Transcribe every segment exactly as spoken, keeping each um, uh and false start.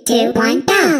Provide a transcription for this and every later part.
two, one, go!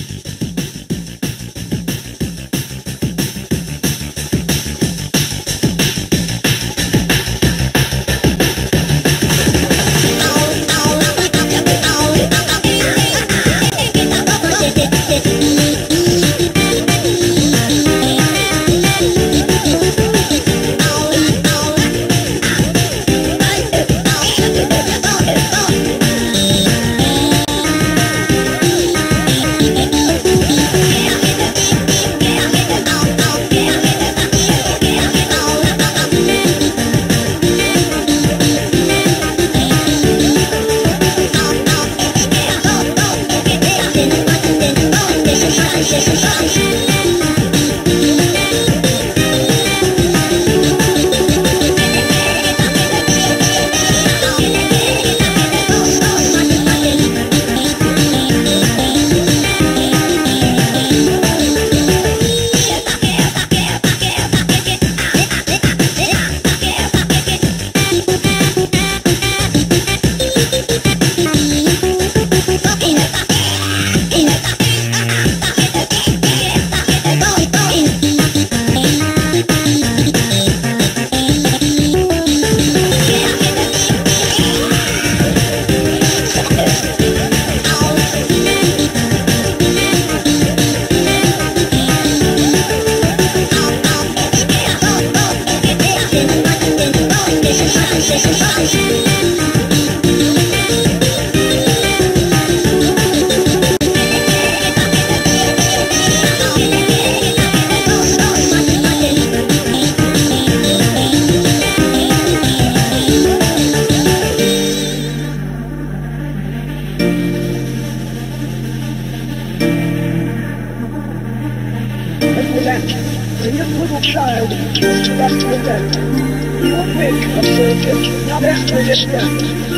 Child accused of accidental death. You will make a surgeon, not after this death.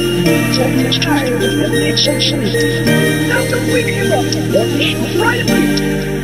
Take this child and make some sleep. Now to wake him up, let me shoot right away.